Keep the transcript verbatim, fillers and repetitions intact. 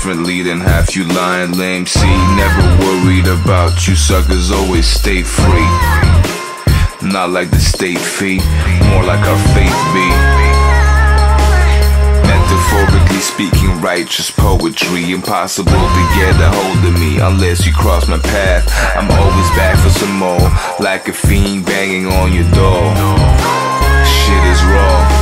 differently than half you lying lame. See, never worried about you suckers, always stay free. Not like the state fee, more like our faith be. Metaphorically speaking, righteous poetry. Impossible to get a hold of me unless you cross my path. I'm always back for some more, like a fiend banging on your door. Shit is raw.